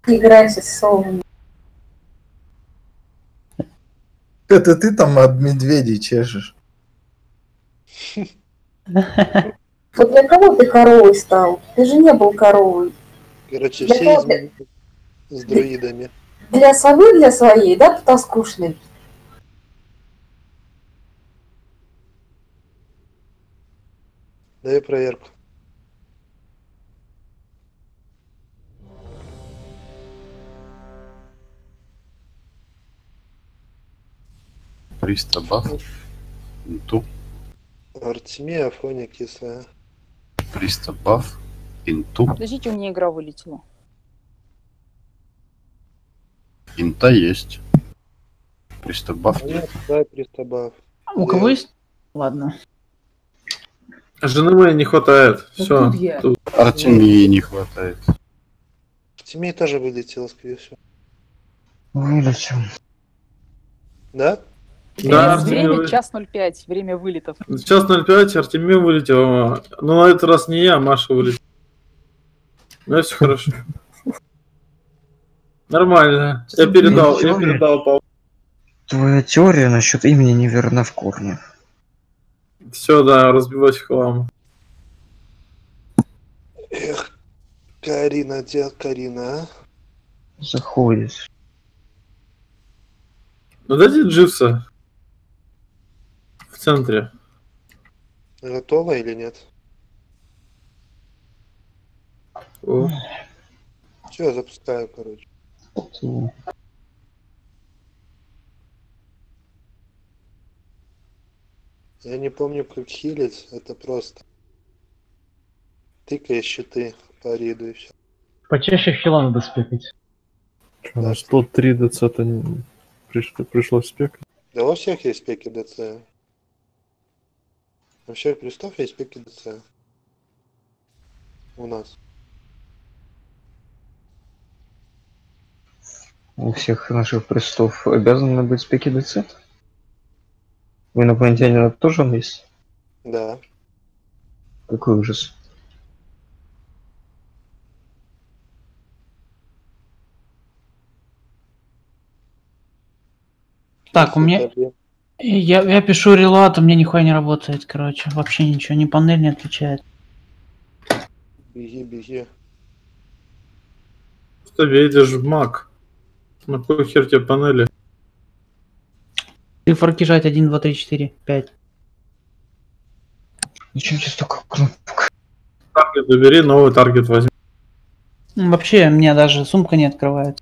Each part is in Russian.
Играйся с совами. Это ты там об медведей чешешь. Вот для кого ты коровой стал? Ты же не был коровой. Короче, Для все кого изменения с друидами. Для совы, для своей, да, потаскушной? Дай проверку. Пристабав. Инту. Артемия, Афония, кислая. Пристабав. Инту. Подождите, у меня игра вылетела. Инта есть. Пристабав. Нет, дай пристабав. У кого есть? Ладно. Жены моей не хватает. Да Все. тут я. Артемии не хватает. Артемия тоже вылетела, скорее всего. Вылечим. Да? Да, Время час 05, время вылетов. Сейчас 05, Артемия вылетела. Но на этот раз не я, Маша вылетела. Ну, все хорошо. Нормально. Я передал Павлу. Твоя теория насчет имени неверна в корне. Все, да, разбилась в хлам. Эх, Карина, где Карина, а? Заходишь. Ну дайте Дживса. В центре. Готова или нет? О. Все, я запускаю, короче. Я не помню, как хилить, это просто. Тыкаешь щиты по риду и все. Почаще хила надо спекать. У нас тут 3 ДЦ-то пришлось спекать. Да во всех есть спеки ДЦ. Во всех крестов есть спеки ДЦ. У нас. У всех наших престов обязаны быть спеки ДЦ? У инопланетянина тоже он есть? Да. Какой ужас. Так, у меня... Я пишу релат, у меня нихуя не работает, короче. Вообще ничего, ни панель не отвечает. Беги, беги. Что видишь в маг? На какой хер тебе панели? Циферки жать 1, 2, 3, 4, 5. Зачем тебе столько кнопок? Таргет убери, новый таргет возьми. Вообще, у меня даже сумка не открывается.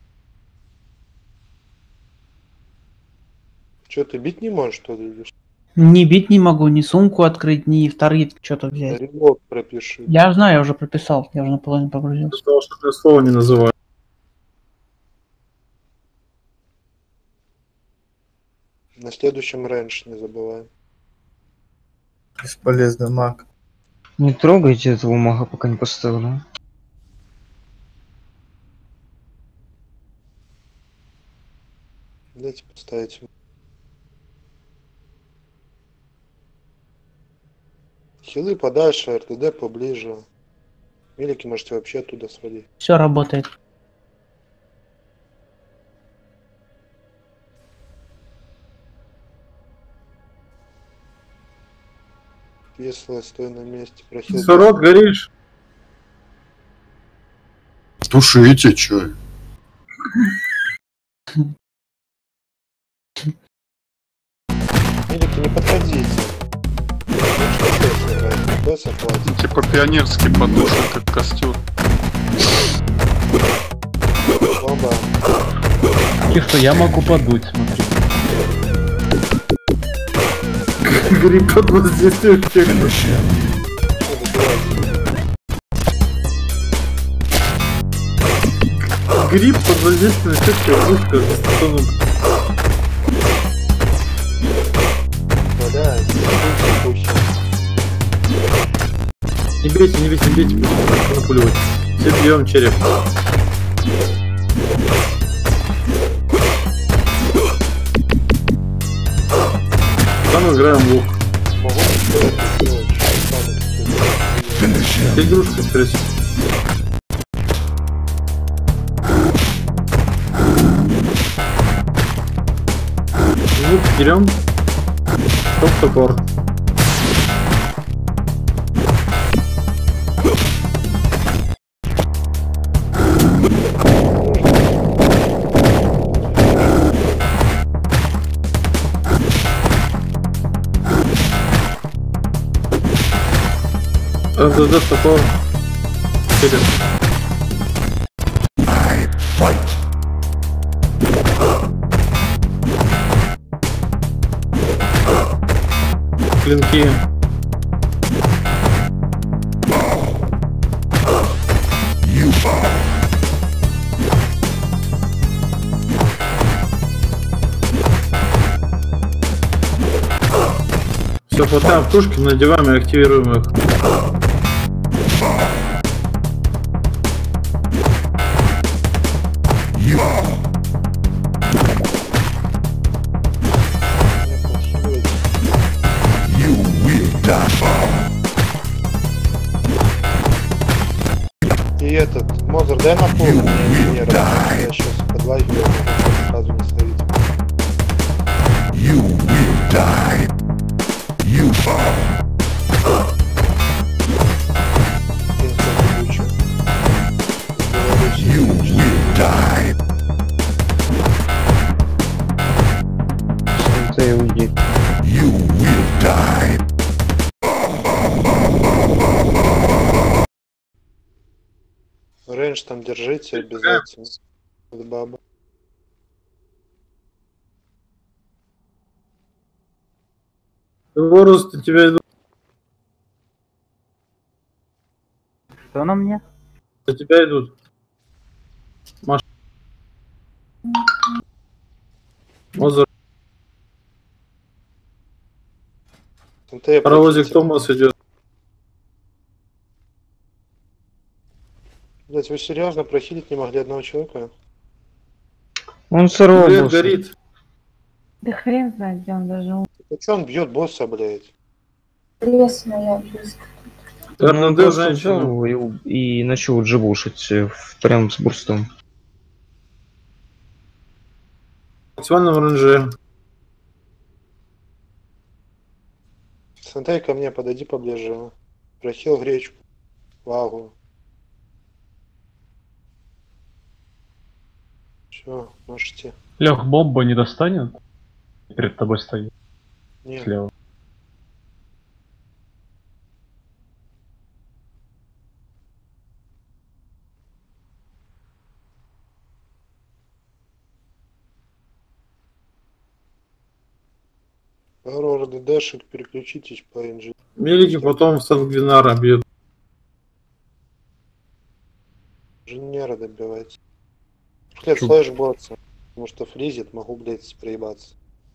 Че, ты бить не можешь, что ли? Ни бить не могу, ни сумку открыть, ни в таргет что-то взять. Релог пропиши. Я знаю, я уже прописал, я уже наполовину погрузился. Сказал, что я слово не называю. На следующем рейндж не забываем. Бесполезный маг. Не трогайте этого мага, пока не поставлю. Дайте поставить. Хилы подальше, РТД поближе. Милики можете вообще оттуда свалить. Все работает. Если стой на месте, прохил. Сорок, горишь? Тушите, чё? Милики, не подходите. Типа пионерский подушек, как костюм. Бомба. Что я могу подуть, смотри. Гриб под воздействием эффекта. Гриб под воздействием эффекта вышка застоном. Да, Не бейте, не бейте, не бейте, манипулировать. Все бьем череп. Там играем в лук. Игрушка стресс. Звук берем. Стоп, топор. РДД топор. Вперед. Клинки. Все, хватаем пушки, надеваем и активируем их. И этот, Мозер, дай на пол мне инженера. Я сейчас подлагиваю, сразу не словить. Сантей, уйди. Рейндж там держите обязательно. От бабы. Ворус, на тебя идут. Что на мне? На тебя идут. Маша. Мозер. Паровозик Томас идет. Блять, вы серьезно прохилить не могли одного человека? Он сырой Свет босс. горит. Да хрен знает, где он даже. А чё он бьет босса, блять? Лес моя близко. Он РНД просто женщину. взял и начал джибушить прям с бурстом. В максимальном ранже. Сантей, ко мне подойди поближе. Прохил гречку. Вагу. Все, можете. Лех, бомба не достанет? Перед тобой стоит. Нет. Слева. Пару РДДшек, переключитесь по инженеру. Мелики потом в Сангвинара бьют. Инженера добивайте. Блядь, слэш бotsa. Потому что фризит, могу, блядь, проебаться.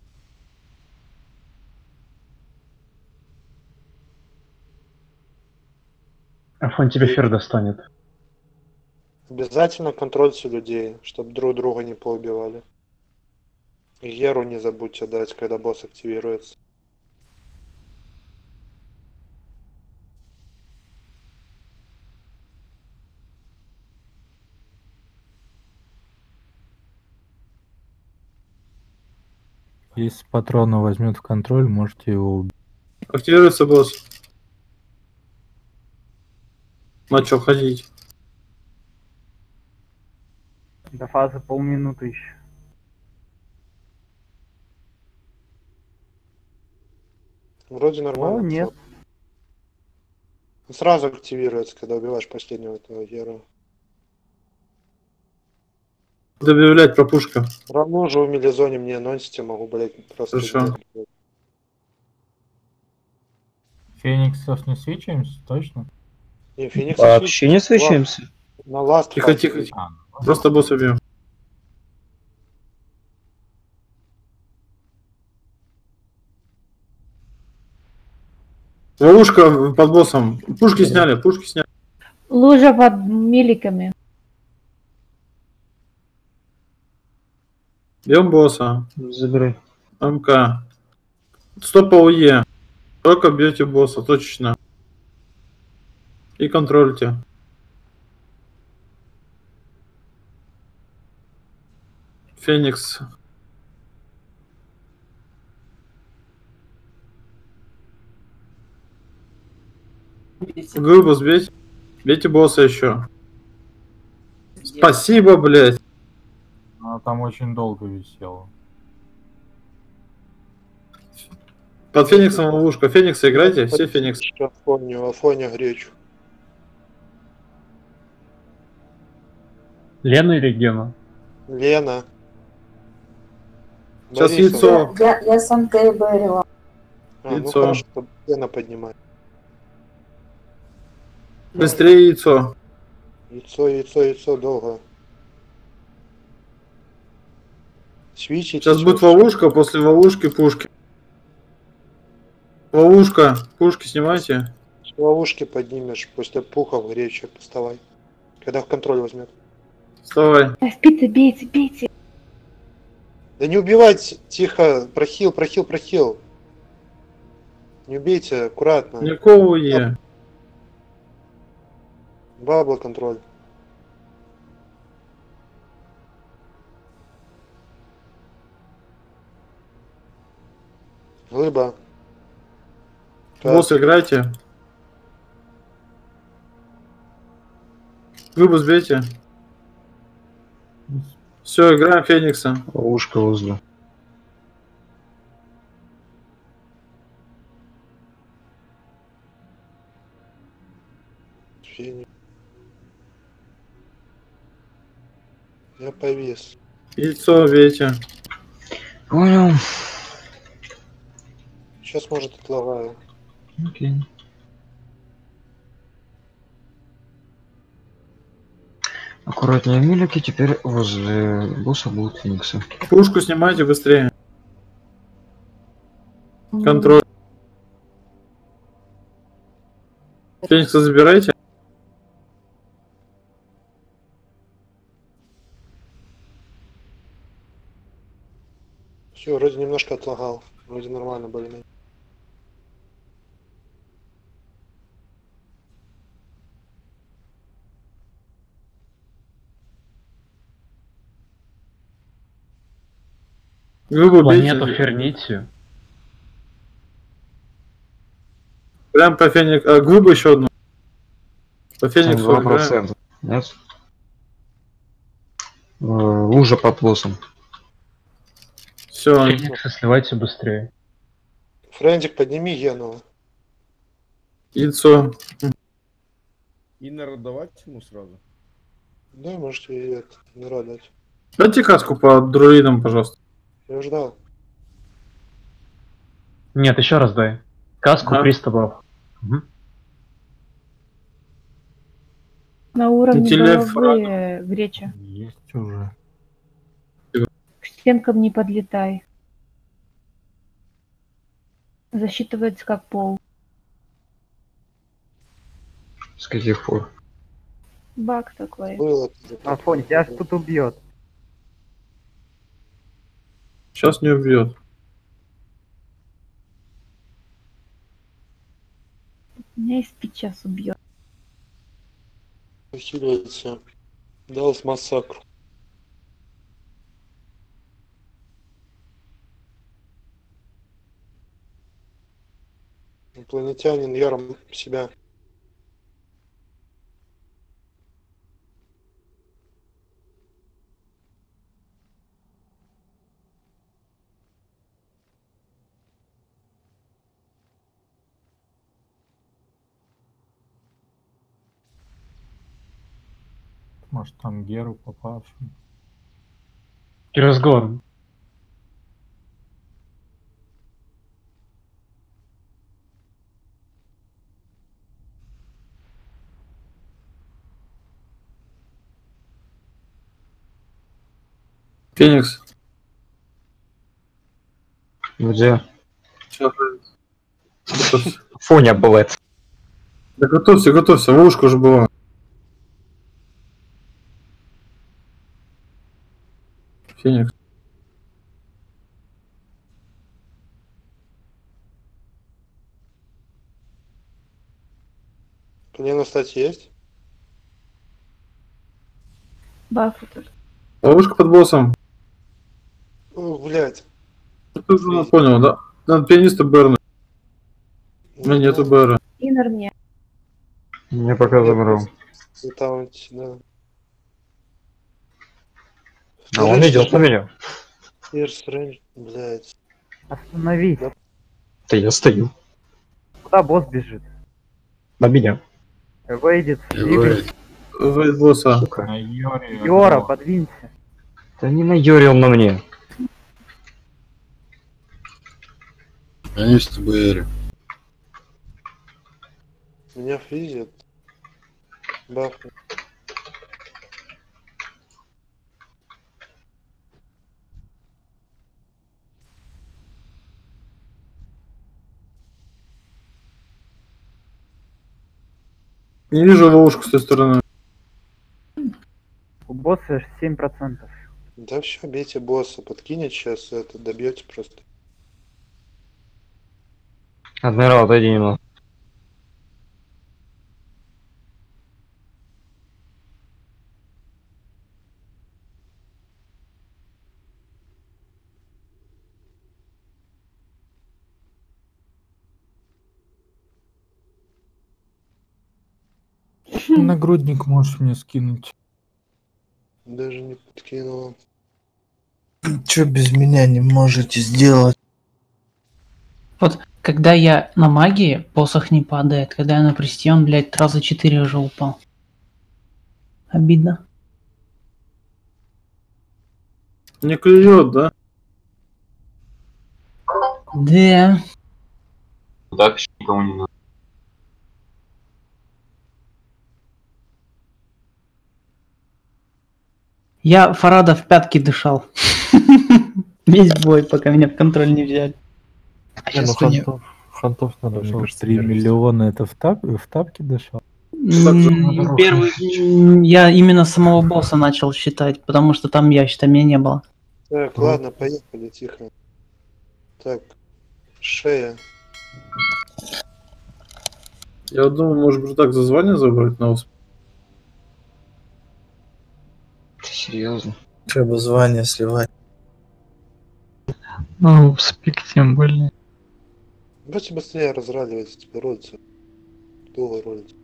Афон тебе фер достанет. Обязательно контрольте людей, чтобы друг друга не поубивали. И Еру не забудьте дать, когда босс активируется. Если патрона возьмет в контроль, можете его убить. Активируется босс. Начал ходить. До фазы полминуты еще. Вроде нормально. О, нет. Он сразу активируется, когда убиваешь последнего этого героя. Добавлять пропушка. Равно же в милизоне мне анонсите, могу, блядь, просто... Хорошо. Фениксов не свечаемся, точно? Не, Феникс Вообще не свечаемся. на ласт. Тихо, тихо. Просто босс убьем. Ловушка под боссом. Пушки сняли, пушки сняли. Лужа под миликами. Бьем босса. Забирай. МК. Стоп АУЕ. Только бьете босса, точечно. И контрольте. Феникс. Глыбус бейте. Бейте босса еще. Спасибо, блядь. Она там очень долго висела. Под Фениксом ловушка. Феникса играйте, все Фениксы. Афоня гречу. Лена или Гена? Лена. Сейчас Бориса. яйцо. Я сам Берила. Ну Яйцо. хорошо, чтобы Лена поднимает. Быстрее яйцо. Яйцо долго. Свечи. Сейчас будет ловушка, после ловушки пушки. Ловушка. Пушки снимайте. С ловушки поднимешь, после пухов гречи вставай. Когда в контроль возьмет. Вставай. Спицы, бейте, бейте. Да не убивать, тихо, прохил. Не убейте, аккуратно. Никого е. Бабла контроль. Глыба. Босс играйте. Глыбу сбейте. Все, играем Феникса. Ушко возле. Феникс. Я повис. Яйцо бейте. Понял. Сейчас может отлагаю. Окей. Аккуратнее милики, теперь возле босса будут фениксы. Пушку снимайте быстрее. Контроль. Феникса забирайте. Все, вроде немножко отлагал. Вроде нормально были. Глыбу Планету бейте. Фернитию. Прям по Фениксу. А, глыбу еще одну. По Фениксу играем. 2%. Нет? Лужа под боссом. Все. Фениксы сливайте быстрее. Френдик, подними Гену. Яйцо. Иннер отдавать ему сразу? Да, можете и это, не радовать. Дайте каску по друидам, пожалуйста. Я ждал. Нет, еще раз дай. Каску Ага. приступов. Угу. На уровне Интеллект головы греча. Есть уже. К стенкам не подлетай. Засчитывается как пол. С каких пор? Баг такой. Было. Афонь, тебя ж тут убьет. Сейчас не убьет. Меня из сейчас убьет. Ухиляется. Дал с массакру. Инопланетянин яром себя. Может там Геру попавший. Разгон. Феникс. Где? Сейчас. Готовься. Фоня блэд. Да готовься. Ловушка уже была. Феникс. Лена, кстати, есть? Бафы тут. Ловушка под боссом. О, блядь. Ты уже понял, да? Надо пианиста Берна. У меня нету Бера. Иннер мне. Я пока забрал. Там, да. А он идет на меня. First range, блядь. Остановись. Да я стою. Куда босс бежит? На меня. Выйдет. Выйдет босса. Йора, подвинься. Да не на Йоре, он на мне. Они с тобой, Эри. Меня фризит. Бафнет. Не вижу ловушку с той стороны. У босса 7%. Да все, бейте босса, подкинет сейчас это, добьете просто. Адмирал, отойди немного. Нагрудник можешь мне скинуть. Даже не подкинула. Чё без меня не можете сделать? Вот, когда я на магии, посох не падает. Когда я на престе, он, блядь, раза 4 уже упал. Обидно. Не клюет, да? Да. Так, никому не надо. Я Фарада в пятки дышал. Весь бой, пока меня в контроль не взяли. Не, ну хантов надо, мне кажется, 3 миллиона это в тапке дышал? Первый, я именно самого босса начал считать, потому что там я, считай, меня не было. Так, ладно, поехали, тихо. Так, шея. Я думаю, может быть, так за звание забрать на успех. Серьезно? Треба звание сливать. Ну, спик тем более. Давайте быстрее разрадивайте, тебе ролится. Долго ролится.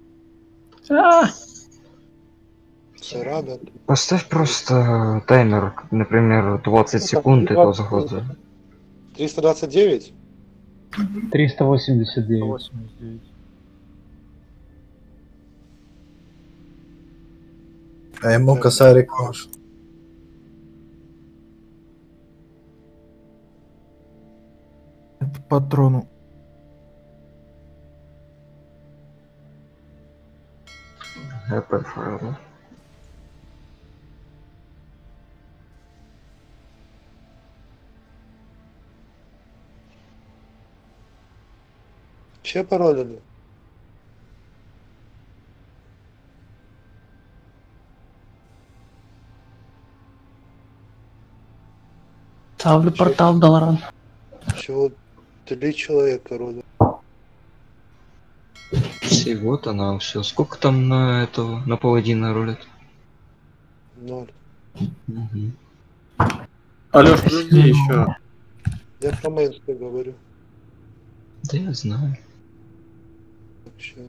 Все рада. Поставь просто таймер, например, 20 секунд, и то заходит. 329? 389. А ему косарик может. Это патрону. ГП файл. Все пароли? Ставлю портал Долоран. Всего 3 человека роли. Всего-то на все. Сколько там на этого, на паладина рулит? 0. Угу. Алёш, подожди еще. Я про Мейнска говорю. Да я знаю. Вообще.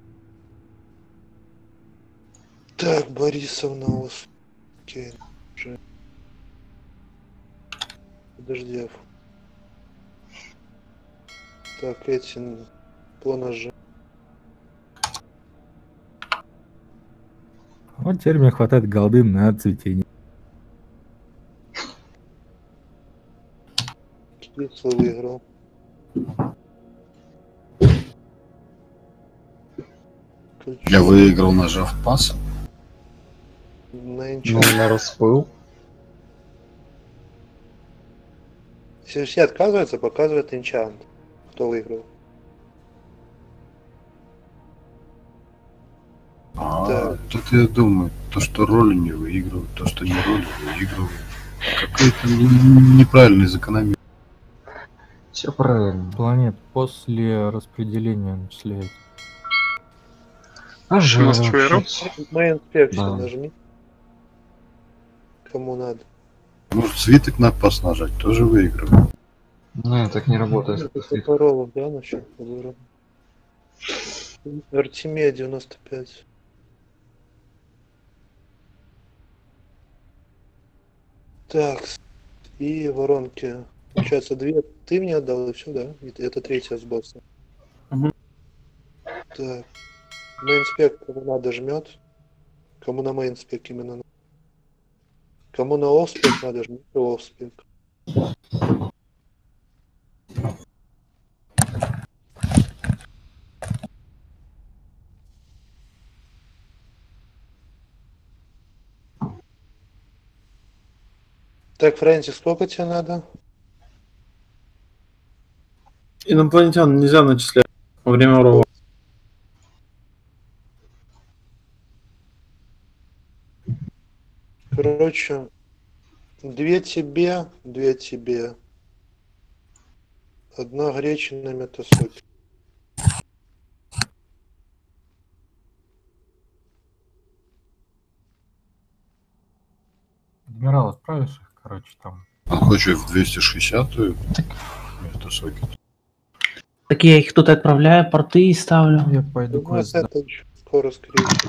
Так, Борисовна, окей. Подожди. Так, эти по ножи. Вот теперь мне хватает голды на цветение. Кисло выиграл. Я выиграл, нажав пас. На на распыл. Если все отказываются, показывает инчант. Кто выиграл. Тут я думаю, то, что роли не выигрывают, то, что не роли выигрывают. Какой-то неправильный закономерность. Все правильно. Планет после распределения начисляет. А жаль. На инспекцию Да. нажми. Кому надо. Может, свиток на пас нажать, тоже выигрывает. Не, так не работает. Паролов, да, насчет подбора? Артемия 95. Так, и воронки. Получается, 2 ты мне отдал, и все, да? Это 3-я с босса. Так. Мейнспек кому надо жмет. Кому на мейнспек именно надо. Кому на офспек надо жмет офспек. Так, Фрэнсис, сколько тебе надо? Инопланетян нельзя начислять во время рова. Короче, 2 тебе, 2 тебе. 1 гречина метасоки. Адмирал, отправишь их, короче, там. Он хочет в 260-ю метасокет. Так я их тут отправляю, порты ставлю. Я пойду У нас это еще скоро, скорее всего.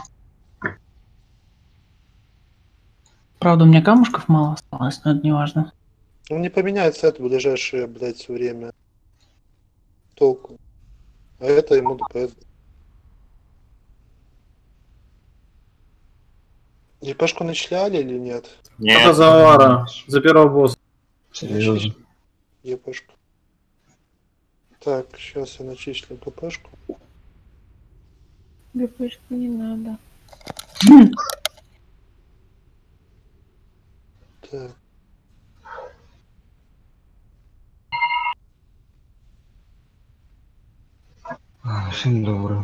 Правда, у меня камушков мало осталось, но это не важно. Он не поменяется это в ближайшее, блядь, время. Толку. А это ему ДПС. ЕПшку начисляли или нет? Это за Авара, за первого босса. Серьезно. ЕПшку. Так, сейчас я начислю ГПшку. ГПшку не надо. Так. Всем доброго.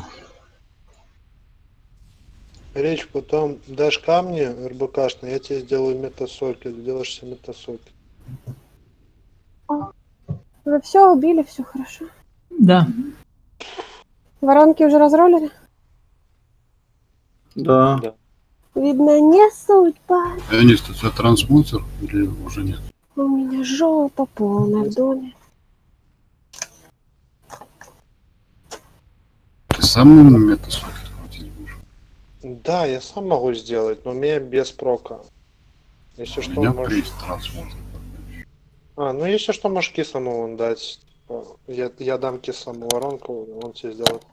Речь потом дашь камни РБКшные, я тебе сделаю метасокет, сделаешь себе метасокет. Вы все убили, все хорошо. Да. Воронки уже разролили? Да. Видно, не судьба. Леонид, это трансмутер или уже нет? У меня жопа полная в доме. Ты сам на метасокет крутить будешь? Да, я сам могу сделать, но мне без прока. Если что, меня можешь... есть трансмутер. А, ну если что, можешь кислому вон дать. Я дам кислому воронку, он тебе сделает.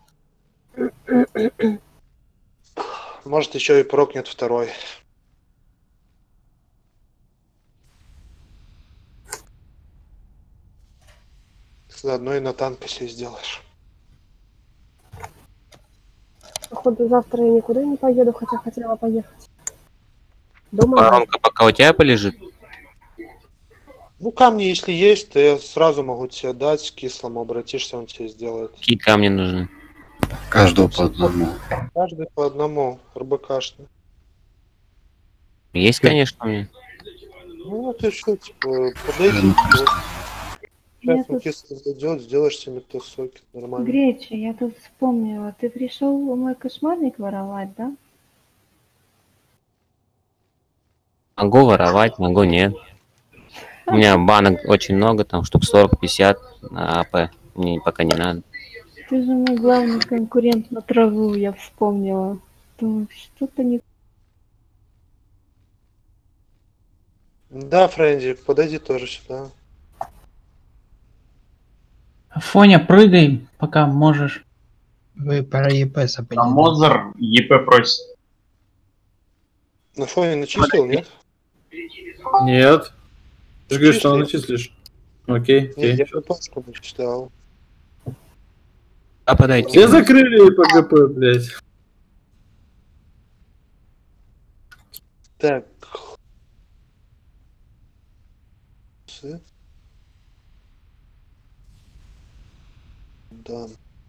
Может еще и прокнет второй. Заодно и на танк если сделаешь. Походу завтра я никуда не поеду, хотя хотела поехать. Думаю, Воронка пока у тебя полежит. Ну, камни, если есть, то я сразу могу тебе дать, к кислому обратишься, он тебе сделает. Какие камни нужны? Каждого по одному. Каждый по одному, РБКшный. Есть, конечно, у меня. Ну, ты что, типа, подойди. Я Сейчас тут- кисло зайдет, сделаешь себе метасокет, нормально. Греча, я тут вспомнила. Ты пришел мой кошмарник воровать, да? Могу воровать, могу нет. У меня банок очень много, там штук 40-50 на АП. Мне пока не надо. Ты же мой главный конкурент на траву, я вспомнила. Думаю, что-то не... Да, Фрэнди, подойди тоже сюда. Фоня, прыгай, пока можешь. Вы про ЕПСа А Мозер ЕП просит. На фоне начислил, нет? Нет. Ты же говоришь, что начислишь. Окей, окей. Нет, я ПГПшку начислял. А подойти. Все закрыли ПГП, блядь. Так. Да.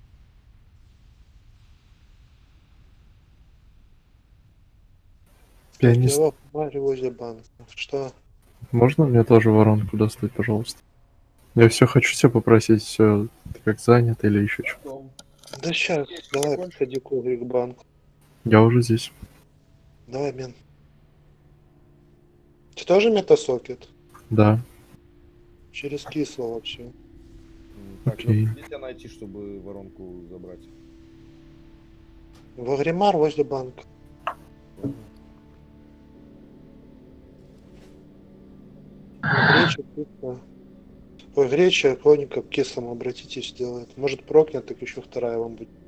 Пианист. Я Марья возле банка. Что? Можно мне тоже воронку достать, пожалуйста? Я все хочу тебя попросить, все, ты как занят или еще что? Да сейчас, давай, подходи к Игорю к банку. Я уже здесь. Давай, мен. Ты тоже метасокет? Да. Через кисло вообще. Так, Окей. где тебя найти, чтобы воронку забрать? Вагримар возле банка. Греча, кисло. Ой, греча, хроника к кислому, обратитесь, делает. Может прокнет, так еще вторая вам будет.